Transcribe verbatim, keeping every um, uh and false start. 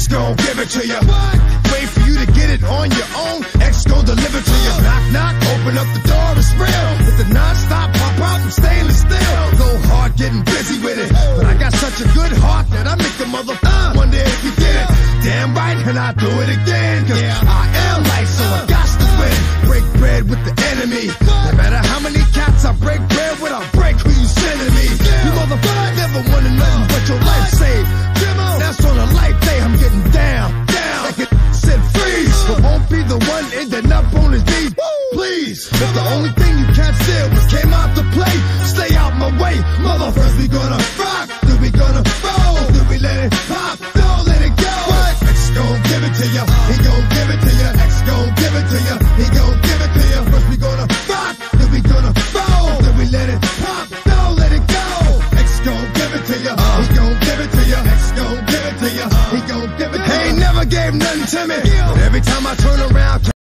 X gon' give it to you. Wait for you to get it on your own, X gon' deliver to you. Knock, knock, open up the door, it's real. With the non-stop pop out from stainless steel. Go hard getting busy with it, but I got such a good heart that I make the mother uh, wonder if you get it. Damn right, and I do it again, cause yeah. I am life, so I got to win. Break bread with the enemy. No matter how many cats I break bread with, I'll break who you sending me. You motherfucker never wanted nothing but your life saved. That's on a life day, I'm getting down, down. Like it said freeze, but won't be the one ending up on his knees. Please, if the only thing you can't steal was came out to play, stay out my way. Motherfuckers, we gonna rock, then we gonna roll, then we let it pop, don't let it go. What? X gon' give it to you, he gon' give it to you. X gon' give it to you, he gon' give it to you. First we gonna rock, then we gonna roll, then we let it pop, don't let it go. X gon' give it to you, he gon' give it to you. X gon' give it to you, he gon' give it to you. He ain't never gave nothing to me, but every time I turn around